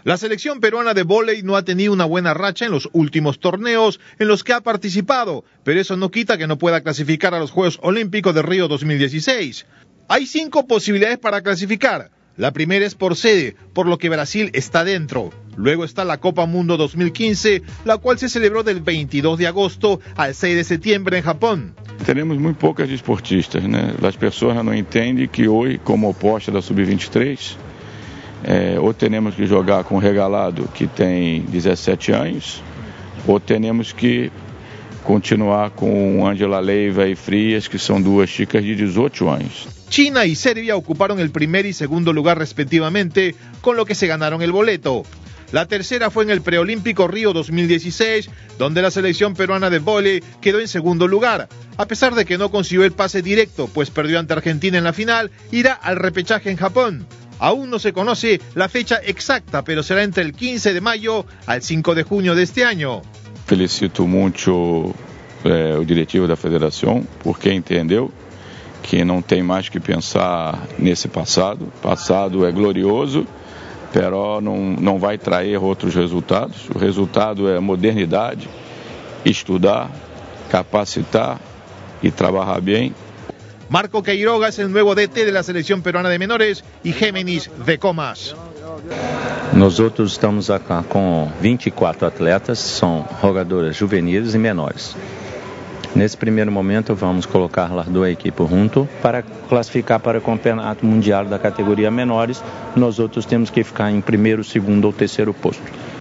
La selección peruana de vóley no ha tenido una buena racha en los últimos torneos en los que ha participado, pero eso no quita que no pueda clasificar a los Juegos Olímpicos de Río 2016. Hay 5 posibilidades para clasificar. La primera es por sede, por lo que Brasil está dentro. Luego está la Copa Mundo 2015, la cual se celebró del 22 de agosto al 6 de septiembre en Japón. Teremos muito poucas desportistas, né? As pessoas não entendem que hoje, como oposta da Sub-23, ou teremos que jogar com o Regalado, que tem 17 anos, ou teremos que continuar com Ângela Leiva e Frias, que são duas chicas de 18 años. China y Serbia ocuparon el primer y segundo lugar respectivamente, con lo que se ganaron el boleto. La tercera fue en el preolímpico Río 2016, donde la selección peruana de vóley quedó en segundo lugar. A pesar de que no consiguió el pase directo, pues perdió ante Argentina en la final, irá al repechaje en Japón. Aún no se conoce la fecha exacta, pero será entre el 15 de mayo al 5 de junio de este año. Felicito muito o diretivo da federação, porque entendeu que não tem mais que pensar nesse passado. O passado é glorioso, pero não vai trazer outros resultados. O resultado é modernidade, estudar, capacitar e trabalhar bem. Marco Queiroga es el nuevo DT de la selección peruana de menores y Géminis de Comas. Nós outros estamos acá com 24 atletas, são jogadoras juvenis e menores. Nesse primeiro momento vamos colocar as duas equipes junto para classificar para o campeonato mundial da categoria menores. Nós outros temos que ficar em primeiro, segundo ou terceiro posto.